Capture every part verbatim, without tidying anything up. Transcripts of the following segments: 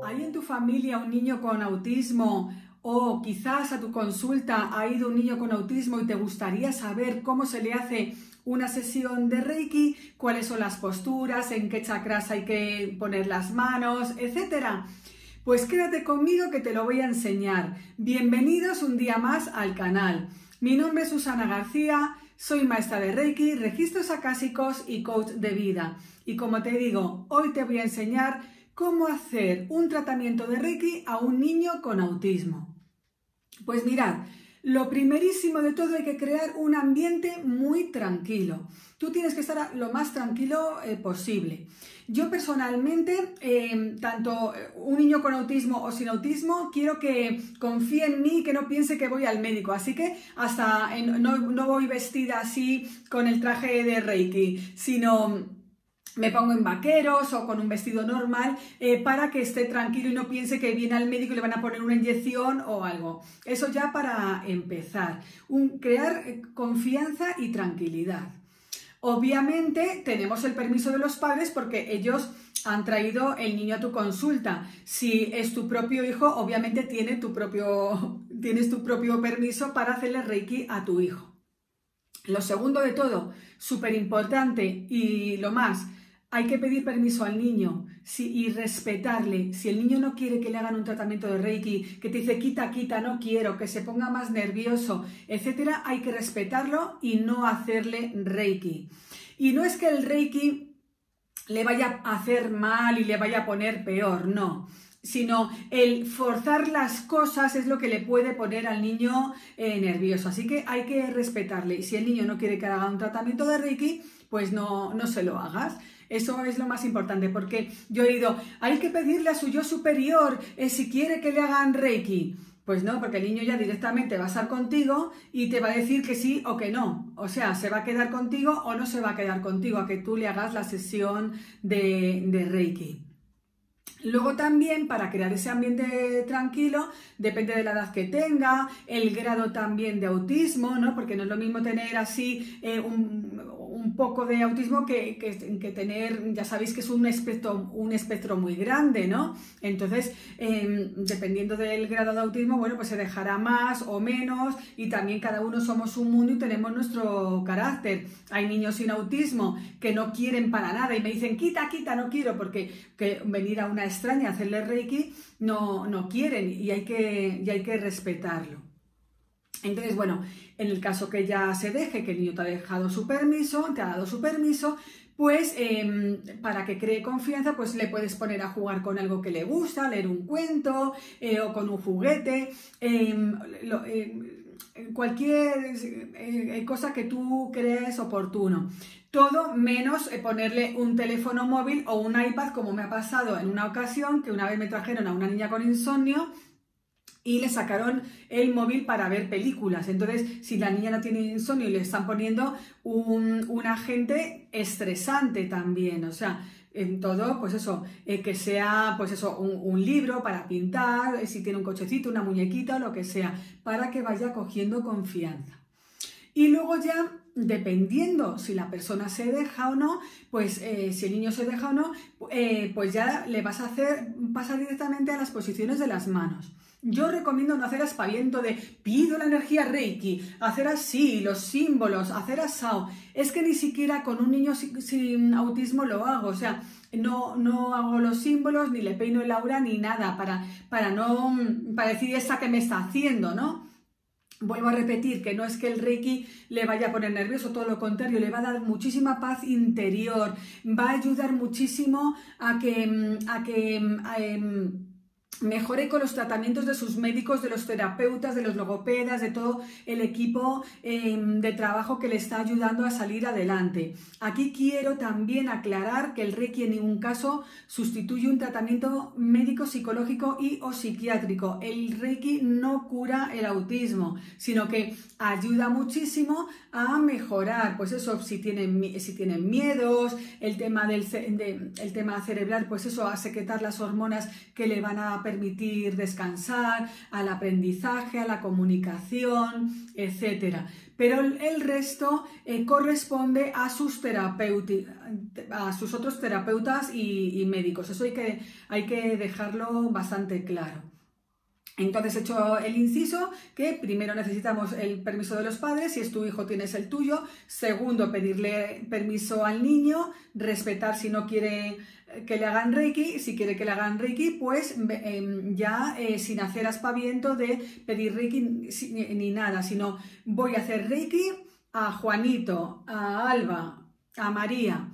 ¿Hay en tu familia un niño con autismo o quizás a tu consulta ha ido un niño con autismo y te gustaría saber cómo se le hace una sesión de Reiki, cuáles son las posturas, en qué chakras hay que poner las manos, etcétera? Pues quédate conmigo que te lo voy a enseñar. Bienvenidos un día más al canal. Mi nombre es Susana García, soy maestra de Reiki, registros acásicos y coach de vida. Y como te digo, hoy te voy a enseñar cómo hacer un tratamiento de Reiki a un niño con autismo. Pues mirad, lo primerísimo de todo hay que crear un ambiente muy tranquilo. Tú tienes que estar lo más tranquilo eh, posible. Yo personalmente, eh, tanto un niño con autismo o sin autismo, quiero que confíe en mí, que no piense que voy al médico. Así que hasta en, no, no voy vestida así con el traje de Reiki, sino me pongo en vaqueros o con un vestido normal eh, para que esté tranquilo y no piense que viene al médico y le van a poner una inyección o algo. Eso ya para empezar. Un, crear eh, confianza y tranquilidad. Obviamente tenemos el permiso de los padres porque ellos han traído el niño a tu consulta. Si es tu propio hijo, obviamente tiene tu propio, tienes tu propio permiso para hacerle Reiki a tu hijo. Lo segundo de todo, súper importante y lo más, hay que pedir permiso al niño si, y respetarle. Si el niño no quiere que le hagan un tratamiento de Reiki, que te dice quita, quita, no quiero, que se ponga más nervioso, etcétera, hay que respetarlo y no hacerle Reiki. Y no es que el Reiki le vaya a hacer mal y le vaya a poner peor, no. Sino el forzar las cosas es lo que le puede poner al niño eh, nervioso. Así que hay que respetarle. Y si el niño no quiere que haga un tratamiento de Reiki, pues no, no se lo hagas. Eso es lo más importante, porque yo he oído, hay que pedirle a su yo superior eh, si quiere que le hagan Reiki. Pues no, porque el niño ya directamente va a estar contigo y te va a decir que sí o que no. O sea, se va a quedar contigo o no se va a quedar contigo a que tú le hagas la sesión de, de Reiki. Luego también, para crear ese ambiente tranquilo, depende de la edad que tenga, el grado también de autismo, ¿no? Porque no es lo mismo tener así eh, un, un poco de autismo que, que, que tener, ya sabéis que es un espectro, un espectro muy grande, ¿no? Entonces, eh, dependiendo del grado de autismo, bueno, pues se dejará más o menos y también cada uno somos un mundo y tenemos nuestro carácter. Hay niños sin autismo que no quieren para nada y me dicen, quita, quita, no quiero, porque que venir a una extraña hacerle Reiki no, no quieren y hay que, y hay que respetarlo. Entonces, bueno, en el caso que ya se deje, que el niño te ha dejado su permiso, te ha dado su permiso, pues eh, para que cree confianza, pues le puedes poner a jugar con algo que le gusta, leer un cuento eh, o con un juguete, eh, lo, eh, cualquier eh, cosa que tú crees oportuno. Todo menos eh, ponerle un teléfono móvil o un iPad, como me ha pasado en una ocasión, que una vez me trajeron a una niña con insomnio y le sacaron el móvil para ver películas. Entonces, si la niña no tiene insomnio y le están poniendo un, un agente estresante también, o sea, en todo, pues eso, eh, que sea, pues eso, un, un libro para pintar, eh, si tiene un cochecito, una muñequita o lo que sea, para que vaya cogiendo confianza. Y luego ya, dependiendo si la persona se deja o no, pues eh, si el niño se deja o no, eh, pues ya le vas a hacer, pasar directamente a las posiciones de las manos. Yo recomiendo no hacer aspaviento de pido la energía Reiki, hacer así, los símbolos, hacer asao. Es que ni siquiera con un niño sin, sin autismo lo hago, o sea, no, no hago los símbolos, ni le peino el aura, ni nada, para, para no, para decir esta que me está haciendo, ¿no? Vuelvo a repetir que no es que el Reiki le vaya a poner nervioso, todo lo contrario, le va a dar muchísima paz interior, va a ayudar muchísimo a que, a que a, mejore con los tratamientos de sus médicos, de los terapeutas, de los logopedas, de todo el equipo eh, de trabajo que le está ayudando a salir adelante. Aquí quiero también aclarar que el Reiki en ningún caso sustituye un tratamiento médico, psicológico y o psiquiátrico. El Reiki no cura el autismo, sino que ayuda muchísimo a mejorar, pues eso, si tienen, si tienen miedos, el tema, del, de, el tema cerebral, pues eso, a secretar las hormonas que le van a permitir descansar, al aprendizaje, a la comunicación, etcétera. Pero el resto eh, corresponde a sus, terapeuti a sus otros terapeutas y, y médicos. Eso hay que, hay que dejarlo bastante claro. Entonces, hecho el inciso, que primero necesitamos el permiso de los padres, si es tu hijo tienes el tuyo. Segundo, pedirle permiso al niño, respetar si no quiere que le hagan Reiki. Si quiere que le hagan Reiki, pues eh, ya eh, sin hacer aspaviento de pedir Reiki ni, ni nada, sino voy a hacer Reiki a Juanito, a Alba, a María.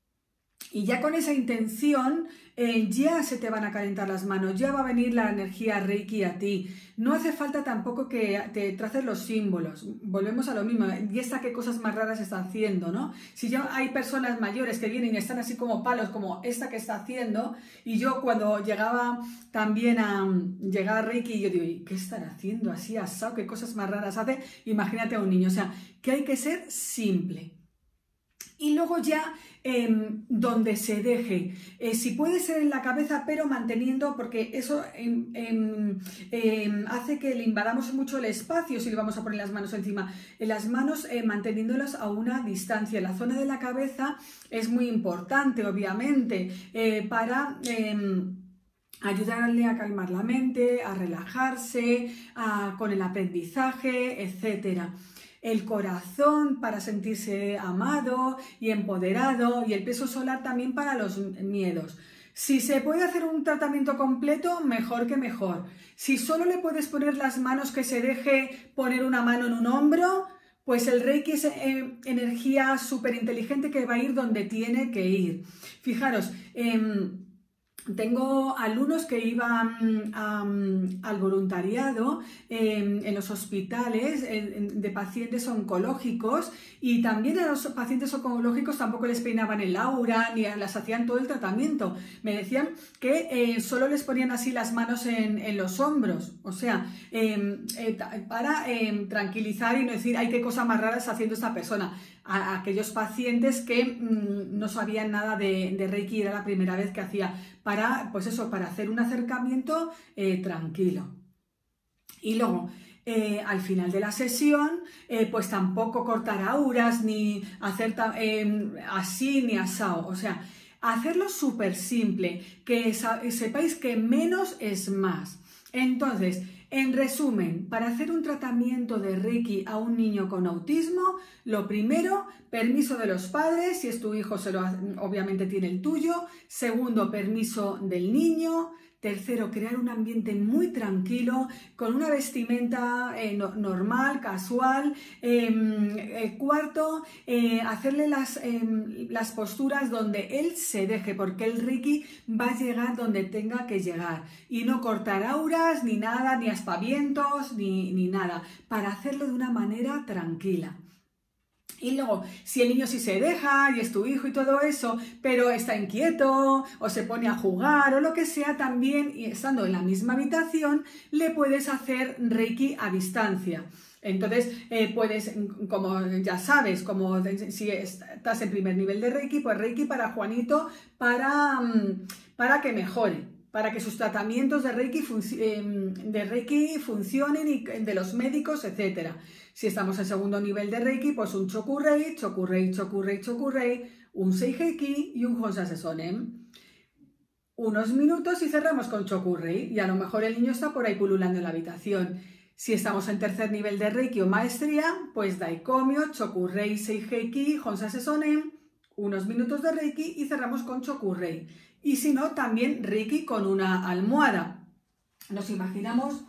Y ya con esa intención eh, ya se te van a calentar las manos, ya va a venir la energía Reiki a ti. No hace falta tampoco que te traces los símbolos, volvemos a lo mismo. Y esta qué cosas más raras está haciendo, ¿no? Si ya hay personas mayores que vienen y están así como palos, como esta que está haciendo, y yo cuando llegaba también a llegar a Reiki, yo digo, ¿y qué están haciendo así asado? ¿Qué cosas más raras hace? Imagínate a un niño, o sea, que hay que ser simple. Y luego ya eh, donde se deje, eh, si puede ser en la cabeza, pero manteniendo, porque eso eh, eh, eh, hace que le invadamos mucho el espacio si le vamos a poner las manos encima. En las manos eh, manteniéndolas a una distancia. La zona de la cabeza es muy importante, obviamente, eh, para... Eh, ayudarle a calmar la mente, a relajarse, a, con el aprendizaje, etcétera. El corazón para sentirse amado y empoderado, y el peso solar también para los miedos. Si se puede hacer un tratamiento completo, mejor que mejor. Si solo le puedes poner las manos, que se deje poner una mano en un hombro, pues el Reiki es eh, energía súper inteligente que va a ir donde tiene que ir. Fijaros, eh, tengo alumnos que iban um, al voluntariado eh, en los hospitales eh, de pacientes oncológicos, y también a los pacientes oncológicos tampoco les peinaban el aura ni les hacían todo el tratamiento. Me decían que eh, solo les ponían así las manos en, en los hombros, o sea, eh, eh, para eh, tranquilizar y no decir, ay, qué cosa más rara está haciendo esta persona. A, a aquellos pacientes que mmm, no sabían nada de, de Reiki, era la primera vez que hacía, para, pues eso, para hacer un acercamiento eh, tranquilo. Y luego, eh, al final de la sesión, eh, pues tampoco cortar auras, ni hacer eh, así, ni asao, o sea, hacerlo súper simple, que sepáis que menos es más. Entonces, en resumen, para hacer un tratamiento de Reiki a un niño con autismo, lo primero, permiso de los padres, si es tu hijo, se lo, obviamente tiene el tuyo. Segundo, permiso del niño. Tercero, crear un ambiente muy tranquilo, con una vestimenta eh, no, normal, casual. Eh, eh, cuarto, eh, hacerle las, eh, las posturas donde él se deje, porque el Reiki va a llegar donde tenga que llegar. Y no cortar auras, ni nada, ni aspavientos, ni, ni nada, para hacerlo de una manera tranquila. Y luego, si el niño sí se deja y es tu hijo y todo eso, pero está inquieto o se pone a jugar o lo que sea, también, y estando en la misma habitación, le puedes hacer Reiki a distancia. Entonces, eh, puedes, como ya sabes, como si estás en primer nivel de Reiki, pues Reiki para Juanito, para, para que mejore, para que sus tratamientos de Reiki, de Reiki funcionen, y de los médicos, etcétera. Si estamos en segundo nivel de Reiki, pues un Chokurei, Chokurei, Chokurei, Chokurei, un Seiheki y un Honsha Sesonen. Unos minutos y cerramos con Chokurei, y a lo mejor el niño está por ahí pululando en la habitación. Si estamos en tercer nivel de Reiki o maestría, pues Daikomyo, Chokurei, Seiheki, Honsha Sesonen, unos minutos de Reiki y cerramos con Chokurei. Y si no, también Reiki con una almohada. Nos imaginamos,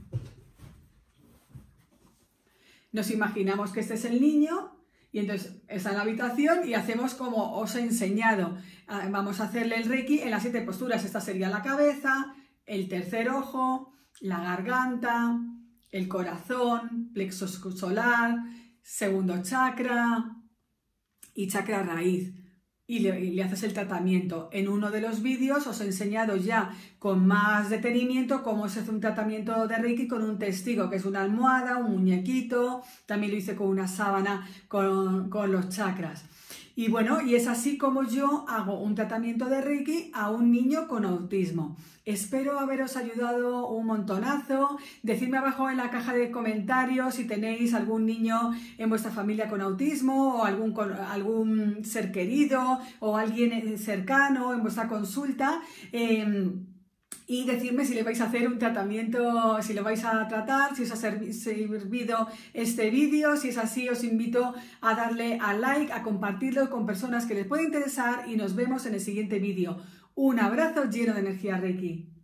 nos imaginamos que este es el niño, y entonces está en la habitación y hacemos como os he enseñado. Vamos a hacerle el Reiki en las siete posturas. Esta sería la cabeza, el tercer ojo, la garganta, el corazón, plexo solar, segundo chakra y chakra raíz. Y le, y le haces el tratamiento. En uno de los vídeos os he enseñado ya con más detenimiento cómo se hace un tratamiento de Reiki con un testigo, que es una almohada, un muñequito. También lo hice con una sábana con, con los chakras. Y bueno, y es así como yo hago un tratamiento de Reiki a un niño con autismo. Espero haberos ayudado un montonazo. Decidme abajo en la caja de comentarios si tenéis algún niño en vuestra familia con autismo o algún, algún ser querido o alguien cercano en vuestra consulta. Eh, Y decirme si le vais a hacer un tratamiento, si lo vais a tratar, si os ha servido este vídeo. Si es así, os invito a darle a like, a compartirlo con personas que les pueda interesar y nos vemos en el siguiente vídeo. Un abrazo lleno de energía Reiki.